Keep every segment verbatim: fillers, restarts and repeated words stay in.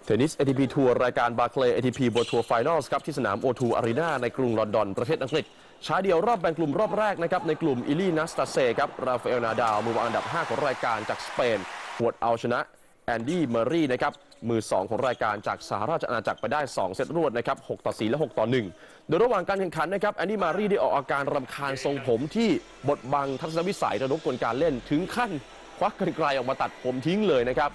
เทนนิส เอ ที พี ทัวร์รายการบาร์เคลย์ เอ ที พี World Tour Finals ครับที่สนาม โอ ทู Arena ในกรุงลอนดอนประเทศอังกฤษชายเดียวรอบแบ่งกลุ่มรอบแรกนะครับในกลุ่มอิลีนัสตาเซครับราฟาเอลนาดาลมือวางอันดับห้าของรายการจากสเปนหวดเอาชนะแอนดี้เมอร์รีนะครับมือสองของรายการจากสหราชอาณาจักรไปได้สองเซตรวดนะครับหกต่อสี่และหกต่อหนึ่งโดยระหว่างการแข่งขันนะครับแอนดี้เมอร์รีได้ออกอาการรำคาญทรงผมที่บดบังทัศนวิสัยระรบกวนการเล่นถึงขั้นควักกรรไกรออกมาตัดผมทิ้งเลยนะครับ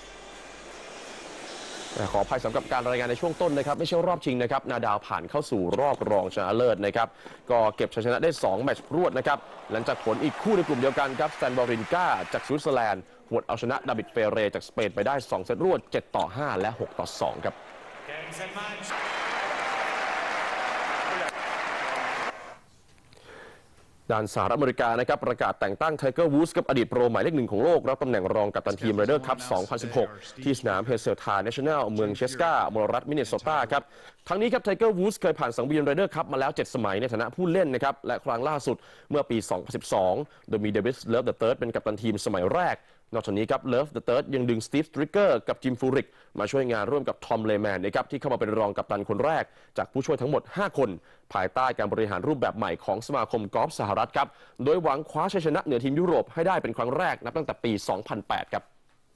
ขออภัยสำหรับการรายงานในช่วงต้นนะครับไม่ใช่รอบชิงนะครับนาดาลผ่านเข้าสู่รอบรองชนะเลิศนะครับก็เก็บชัยชนะได้สองแมตช์รวดนะครับหลังจากผลอีกคู่ในกลุ่มเดียวกันครับสแตนบอรินกาจากสวิตเซอร์แลนด์หวดเอาชนะดาวิดเฟเรจากสเปนไปได้สองเซตรวดเจ็ดต่อห้าและหกต่อสองครับด้านสหรัฐอเมริกานะครับประกาศแต่งตั้งไทเกอร์วูดส์กับอดีตโปรหมายเลขหนึ่งของโลกรับตำแหน่งรองกัปตันทีมไรเดอร์คัพสองพันสิบหกที่สนามเฮเซลทาเนชั่นแนลเมืองเชสกามลรัฐมินนิโซตาครับทั้งนี้ครับไทเกอร์วูดส์เคยผ่านสังเวียนไรเดอร์คัพมาแล้วเจ็ดสมัยในฐานะผู้เล่นนะครับและครั้งล่าสุดเมื่อปีสองพันสิบสองโดยมีเดวิดเลิฟเดอะเติร์ดเป็นกัปตันทีมสมัยแรกนอกจากนี้ครับเลิฟเดอะเติร์ดยังดึงสตีฟสตริกเกอร์กับจิมฟูริกมาช่วยงานร่วมกับทอมเลแมนนะครับที่เข้ามาเป็นรองกัปตันคนแรกจากผู้ช่วยทั้งหมดห้าคนภายใต้การบริหารรูปแบบใหม่ของสมาคมกอล์ฟสหรัฐครับโดยหวังคว้าชัยชนะเหนือทีมยุโรปให้ได้เป็นครั้งแรกนับตั้งแต่ปีสองพันแปดครับ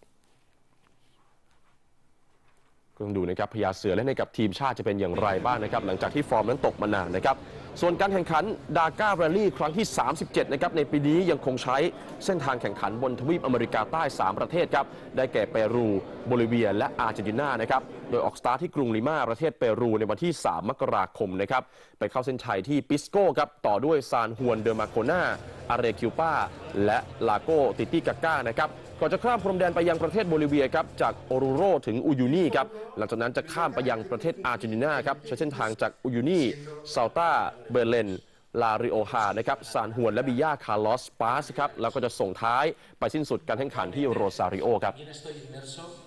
ก็ต้องดูนะครับพญาเสือเล่นให้กับทีมชาติจะเป็นอย่างไรบ้างนะครับหลังจากที่ฟอร์มนั้นตกมานานนะครับส่วนการแข่งขันดาก้าแรลลี่ครั้งที่สามสิบเจ็ดนะครับในปีนี้ยังคงใช้เส้นทางแข่งขันบนทวีปอเมริกาใต้สามประเทศครับได้แก่เปรูโบลิเวียและอาร์เจนตินานะครับโดยออกสตาร์ทที่กรุงลิมาประเทศเปรูในวันที่สามมกราคมนะครับไปเข้าเส้นชัยที่ปิสโก้ครับต่อด้วยซานฮวนเดอมาโกนาอาเรคิวปาและลาโกติติกาก้านะครับก่อนจะข้ามพรมแดนไปยังประเทศโบลิเวียครับจากโอรูโรถึงอูยูนีครับหลังจากนั้นจะข้ามไปยังประเทศอาร์เจนตินาครับใช้เส้นทางจากอูยูนีซาลตาเบเลนลาริโอฮานะครับซานฮวนและบิยาคาร์ลอสปาสครับแล้วก็จะส่งท้ายไปสิ้นสุดการแข่งขันที่โรซาริโอครับ